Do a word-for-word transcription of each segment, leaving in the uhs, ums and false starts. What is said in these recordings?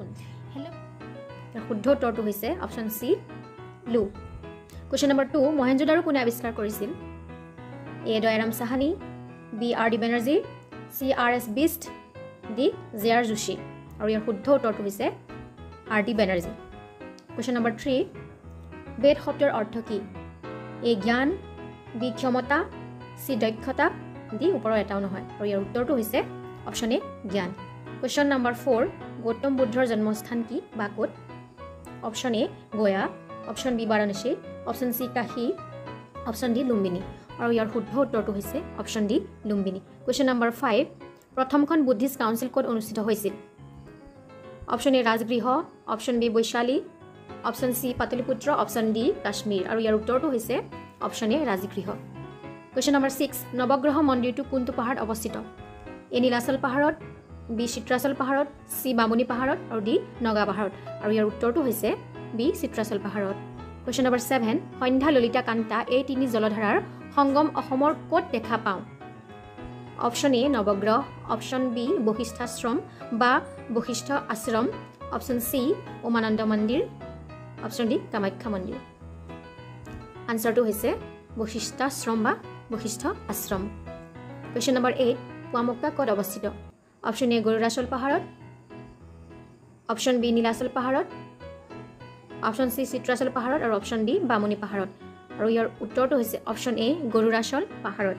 Hello' শুদ্ধ উত্তৰটো হৈছে অপশ্যন চি ব্লু কুৱেশ্যন নম্বৰ টু মহেঞ্জোদাৰো কোনে আৱিষ্কাৰ কৰিছিল A Dayaram Sahni B R D Banerji C R S Bisht D J R Joshi আৰু ইয়াৰ শুদ্ধ উত্তৰটো হৈছে R D Banerji question number three Veda শব্দৰ অৰ্থ কি এ জ্ঞান বি ক্ষমতা চি দক্ষতা ডি ওপৰৰ এটাও নহয় আৰু ইয়াৰ উত্তৰটো হৈছে অপশ্যন এ জ্ঞান কুৱেশ্যন নম্বৰ ফ'ৰ গৌতম বুদ্ধৰ জন্মস্থান কি বা ক'ত option A Gaya option B Varanasi option C Kashi option D Lumbini আৰু ইয়াৰ শুদ্ধ উত্তৰটো হৈছে option D Lumbini question number five প্ৰথমখন বুদ্ধিষ্ট কাউন্সিল ক'ত অনুষ্ঠিত হৈছিল option A Rajgriha option B Vaishali option C Pataliputra option D Kashmir আৰু ইয়াৰ উত্তৰটো হৈছে option A Rajgriha question number six Navagraha মন্দিৰটো কোনটো পাহাৰত অৱস্থিত এ নীলাচল পাহাৰত বি চিত্ৰাচল পাহাৰত চি বামুণী পাহাৰত আৰু ডি নগা পাহাৰত আৰু ইয়াৰ উত্তৰটো হৈছে বি চিত্ৰাচল পাহাৰত question number seven Sandhya Lalita Kanta এই তিনি জলধাৰাৰ সংগম অসমৰ ক'ত দেখা পাওঁ option A Navagraha option B Vashishthashram বা বশিষ্ঠ আশ্ৰম অপশ্যন চি উমানন্দ মন্দিৰ অপশ্যন ডি কামাখ্যা মন্দিৰ আনচাৰটো হৈছে বশিষ্ঠাশ্ৰম বা Vashishtha Ashram question number eight Poa Mecca ক'ত অৱস্থিত অপশ্যন এ গৰুৰাচল পাহাৰত অপশ্যন বি নীলাচল পাহাৰত অপশ্যন চি চিত্ৰাচল পাহাৰত আৰু অপশ্যন ডি বামুণী পাহাৰত আৰু ইয়াৰ উত্তৰটো হৈছে অপশ্যন এ গৰুৰাচল পাহাৰত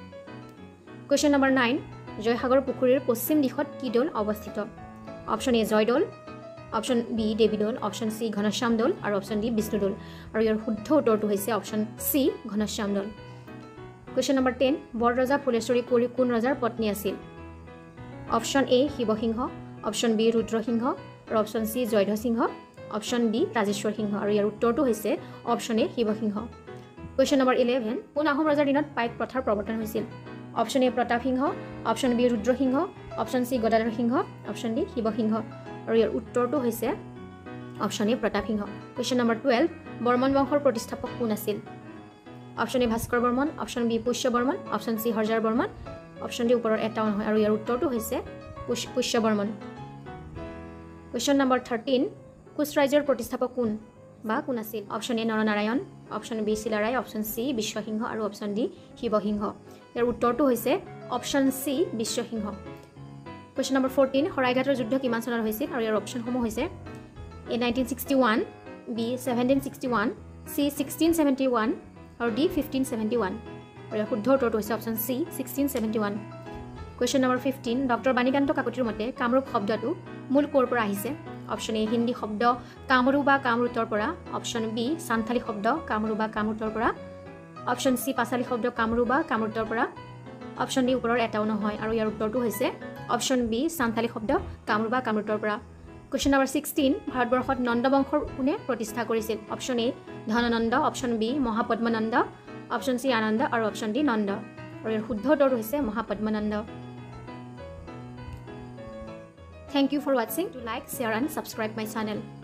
কুৱেশ্যন নম্বৰ নাইন জয়সাগৰ পুখুৰীৰ পশ্চিম দিশত কি দৌল অৱস্থিত option A Joydoul option B Devidoul option C Ghanashyam Doul আৰু অপশ্যন ডি বিষ্ণুদৌল আৰু ইয়াৰ শুদ্ধ উত্তৰটো হৈছে option C Ghanashyam Doul question number ten বৰৰজা ফুলেশ্বৰী কুঁৱৰী কোন ৰজাৰ পত্নী আছিল option A Siva Singha option B Rudra Singha আৰু option C Jayadhwaj Singha option D Rajeswar Singha আৰু ইয়াৰ উত্তৰটো হৈছে option A Siva Singha question number eleven কোন আহোম ৰজাৰ দিনত পাইক প্ৰথাৰ প্ৰৱৰ্তন হৈছিল option A Pratap Singha option B Rudra Singha option C Gadadhar Singha option D Siva Singha আৰু ইয়াৰ উত্তৰটো হৈছে option A Pratap Singha question number twelve Varman বংশৰ প্ৰতিষ্ঠাপক কোন আছিল option A Bhaskar Varman option B Pushya Varman option C Harjar Varman option D ওপৰৰ এটাও নহয় আৰু ইয়াৰ উত্তৰটো হৈছে Pushya Varman question number thirteen Koch ৰাজ্যৰ প্ৰতিষ্ঠাপক কোন বা কোন আছিল option A Naranarayan option B Chilarai option C Biswa Singha আৰু অপশ্যন ডি শিৱসিংহ ইয়াৰ উত্তৰটো হৈছে option C Biswa Singha question number fourteen শৰাইঘাটৰ যুদ্ধ কিমান চনত হৈছিল আৰু ইয়াৰ অপশ্যনসমূহ হৈছে A nineteen sixty one B seventeen sixty one C sixteen seventy one আৰু ডি ফিফটিন ছেভেণ্টি ওৱান আৰু ইয়াৰ শুদ্ধ উত্তৰটো হৈছে option C sixteen seventy one question number fifteen doctor Banikanta কাকতিৰ মতে কামৰূপ শব্দটো মূল ক'ৰ পৰা আহিছে অপশ্যন এ হিন্দী শব্দ কামৰু বা কামৰুতৰ পৰা অপশ্যন বি সান্থালী শব্দ কামৰু বা কামৰুতৰ পৰা অপশ্যন চি পাঁচালী শব্দ কামৰু বা কামৰুতৰ পৰা অপশ্যন ডি ওপৰৰ এটাও নহয় আৰু ইয়াৰ উত্তৰটো হৈছে অপশ্যন বি সান্থালী শব্দ কামৰু বা কামৰুতৰ পৰা কুৱেশ্যন নম্বৰ ছিক্সটিন ভাৰতবৰ্ষত নন্দ বংশৰ কোনে প্ৰতিষ্ঠা কৰিছিল option A Dhanananda option B Mahapadmananda option C Ananda আৰু অপশ্যন ডি নন্দ আৰু ইয়াৰ শুদ্ধ উত্তৰটো হৈছে Mahapadma Nanda Thank you for watching. Do like, share and subscribe my channel.